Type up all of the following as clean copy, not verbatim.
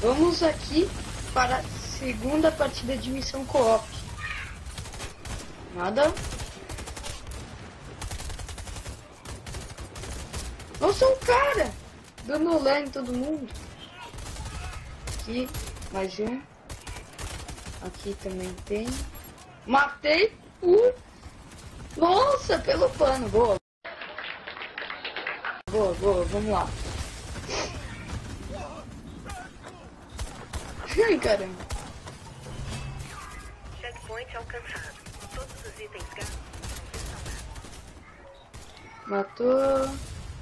Vamos aqui para a segunda partida de missão co-op. Nada. Nossa, um cara! Dando olé em todo mundo. Aqui, mais um. Aqui também tem. Matei o... Nossa, pelo pano. Boa. Boa, boa. Vamos lá. Ai, caramba. Checkpoint alcançado. Todos os itens gastos são restaurados. Matou.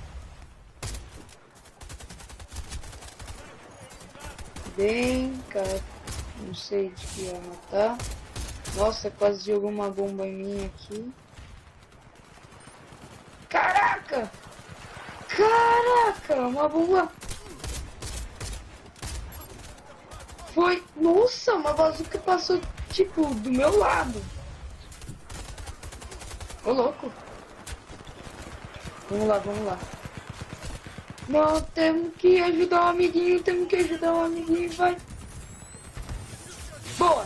Bem, cara. Não sei de que ia matar. Nossa, quase jogou uma bomba em mim aqui. Caraca! Caraca! Uma bomba. Foi. Nossa, uma bazuca passou tipo do meu lado. Ô, louco. Vamos lá, vamos lá. Não, temos que ajudar o amiguinho, temos que ajudar o amiguinho, vai. Boa.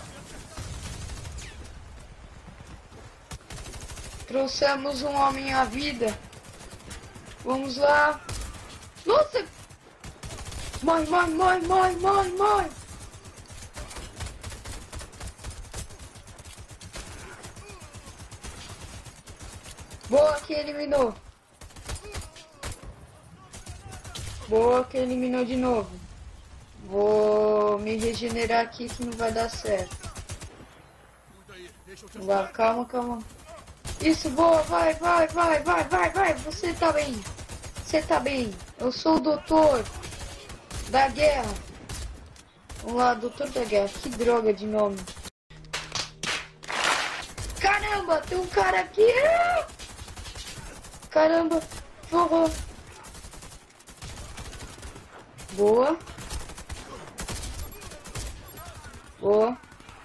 Trouxemos um homem à vida. Vamos lá. Nossa. Morre, morre, morre, morre, morre, morre. Boa, que eliminou. Boa, que eliminou de novo. Vou me regenerar aqui que não vai dar certo. Vai, calma, calma. Isso, boa, vai, vai, vai, vai, vai, vai. Você tá bem. Você tá bem. Eu sou o doutor da guerra. Vamos lá, doutor da guerra. Que droga de nome. Caramba, tem um cara aqui. Caramba, forró. Boa. Boa.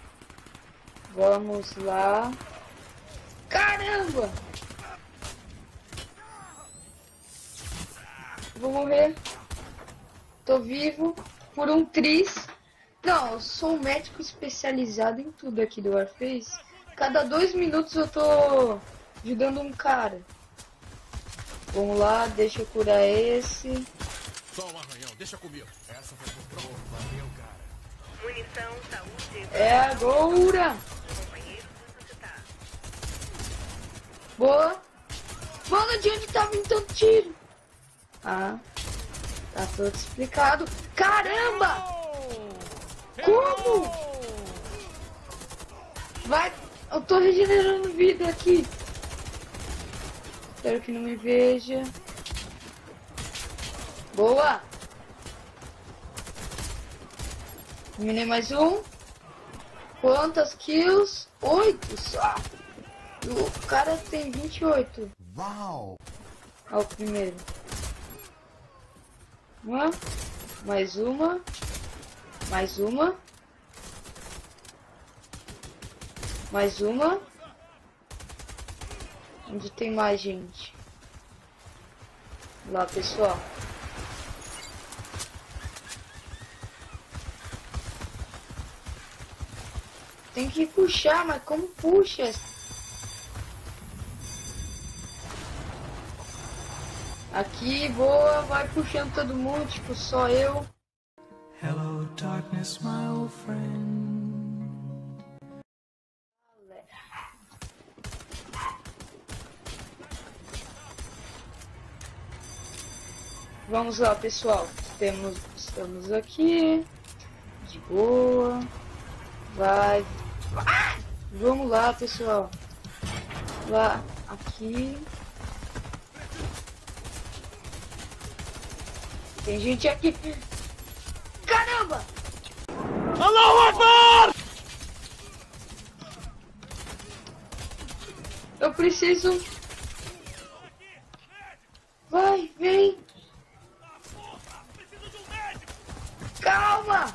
Vamos lá. Caramba! Vou morrer. Tô vivo por um tris. Não, eu sou um médico especializado em tudo aqui do Warface. Cada 2 minutos eu tô ajudando um cara. Vamos lá, deixa eu curar esse. Só um arranhão, deixa comigo. Essa foi por prova, valeu, cara. Munição, saúde... É agora! Companheiros ressuscitados. Boa! Mano, de onde tá vindo tanto tiro? Ah, tá tudo explicado. Caramba! Como? Vai, eu tô regenerando vida aqui. Espero que não me veja. Boa! Eliminei mais um. Quantas kills? 8 só. O cara tem 28. Uau! Olha o primeiro. Uma. Mais uma. Mais uma. Mais uma. Onde tem mais gente? Lá, pessoal. Tem que puxar, mas como puxa? Aqui, boa, vai puxando todo mundo, tipo, só eu. Hello, darkness, my old friend. Vamos lá, pessoal. Estamos aqui. De boa. Vai. Ah! Vamos lá, pessoal. Lá, aqui. Tem gente aqui. Caramba! Allahu Akbar! Eu preciso. Vai, vem. Calma!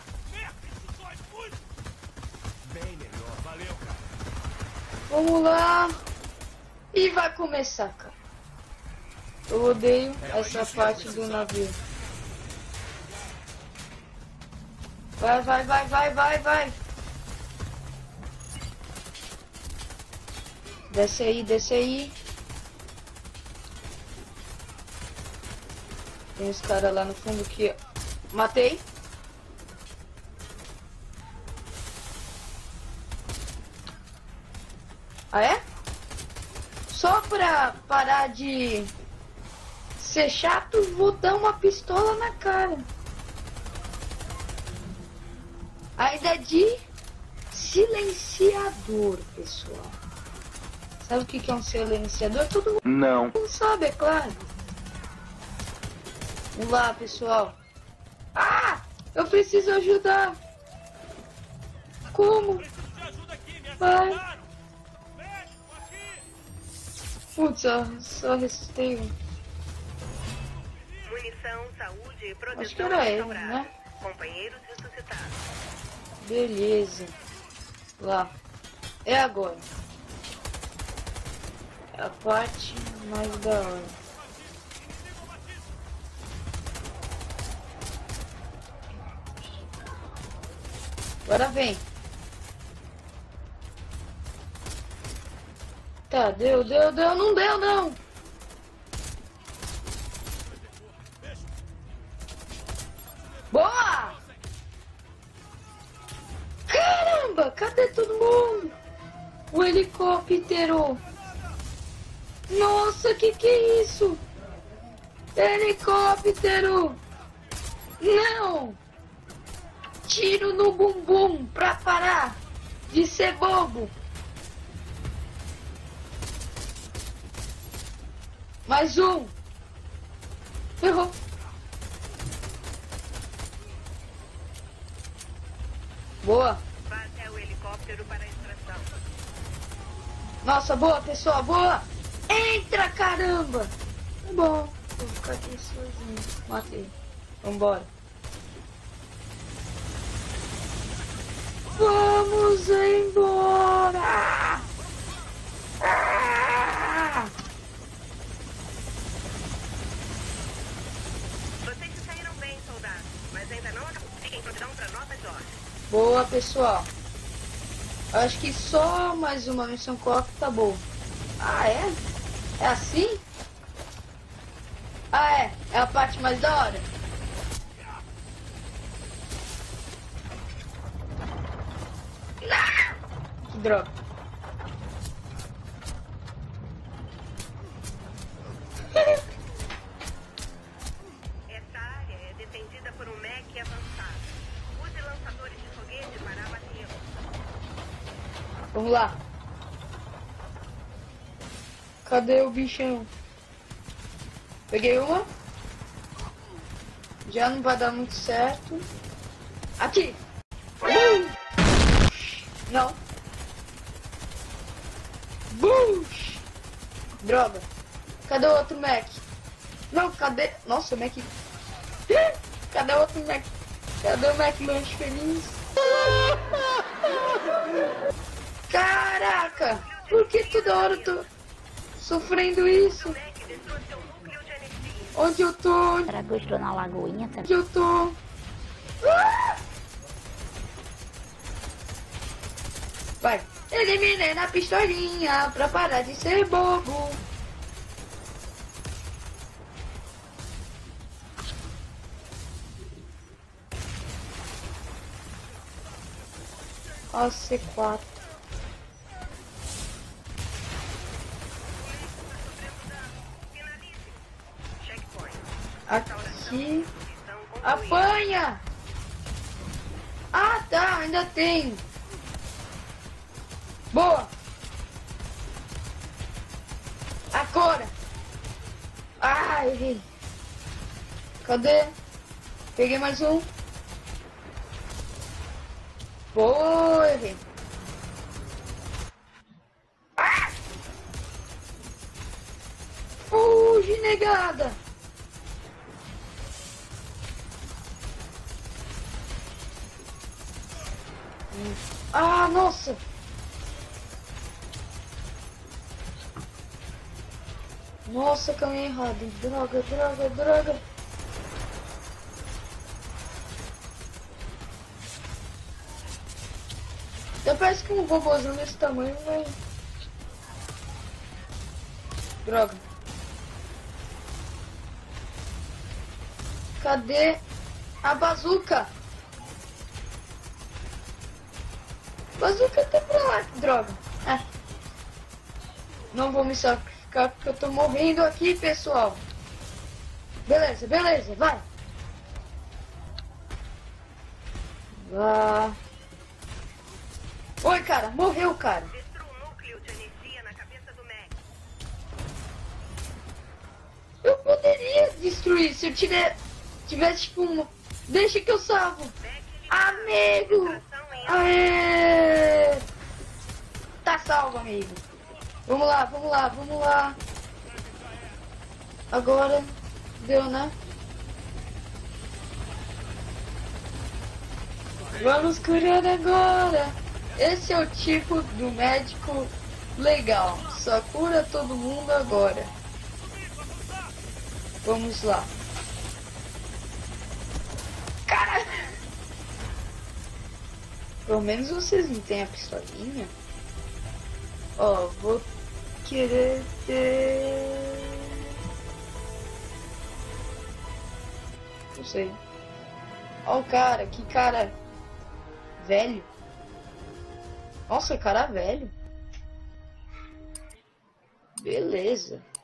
Bem melhor, valeu, cara. Vamos lá. E vai começar, cara. Eu odeio essa parte do navio. Vai, vai, vai, vai, vai, vai. Desce aí, desce aí. Tem os caras lá no fundo que... Matei. Ah, é? Só pra parar de ser chato, vou dar uma pistola na cara. Ainda de silenciador, pessoal. Sabe o que é um silenciador? Todo mundo Não. sabe, é claro. Vamos lá, pessoal. Ah! Eu preciso ajudar. Como? Vai. Putz, só restei um. Munição, saúde e proteção Acho que era ele, restaurada. né? Companheiros ressuscitados. Beleza. Lá. É agora. É a parte mais da hora. Agora vem. Tá, deu, não deu, não. Boa! Caramba, cadê todo mundo? O helicóptero. Nossa, que é isso? Helicóptero. Não. Tiro no bumbum pra parar de ser bobo. Mais um. Errou. Boa. Vá até o helicóptero para a extração. Nossa, boa, pessoal, boa. Entra, caramba. Tá bom. Vou ficar aqui sozinho. Matei. Vambora. Vamos embora. Ah! Vocês se saíram bem, soldados, mas ainda não acabou. Fiquem prontidão para novas ordens. Boa, pessoal. Acho que só mais uma missão co-op tá bom. Ah, é? É assim? Ah, é. É a parte mais da hora. Não! Que droga. Esta área é defendida por um mech avançado. Use lançadores de foguete para abatê-lo. Vamos lá. Cadê o bichão? Peguei uma. Já não vai dar muito certo. Aqui. Não. Bush. Droga. Cadê o outro Mac? Não, cadê? Nossa, o Mac. Cadê o outro Mac? Cadê o Mac Lanche Feliz? Caraca! Por que toda hora eu tô sofrendo isso? O mech destrua seu núcleo de energia. Onde eu tô? Será que eu estou na lagoinha? Onde eu tô? Ah! Vai. Eliminei na pistolinha pra parar de ser bobo. Ó, C4. Finalize. Checkpoint. Aqui. Missão concluída. Apanha! Ah, tá, ainda tem. Boa! Agora! Ah, errei. Cadê? Peguei mais um. Boa, errei. Ah! Fuge, negada! Ah, nossa! Nossa, caminhei errado. Droga, droga, droga. Até parece que um robôzão desse tamanho vai... Droga. Cadê a bazuca? Bazuca tá pra lá, que droga. Ah. Não vou me sacrificar porque eu tô morrendo aqui, pessoal. Beleza, beleza, vai. Vá. Oi, cara, morreu, cara. Destrua o núcleo de energia na cabeça do Mac. Eu poderia destruir se eu tivesse tipo uma... Deixa que eu salvo. Amigo! Aê! Tá salvo, amigo. Vamos lá, vamos lá, vamos lá. Agora, deu, né? Vamos curar agora. Esse é o tipo do médico legal. Só cura todo mundo agora. Vamos lá. Cara! Pelo menos vocês não têm a pistolinha. Ó, vou querer ter... Não sei. Ó o cara, que cara velho. Nossa, cara velho. Beleza.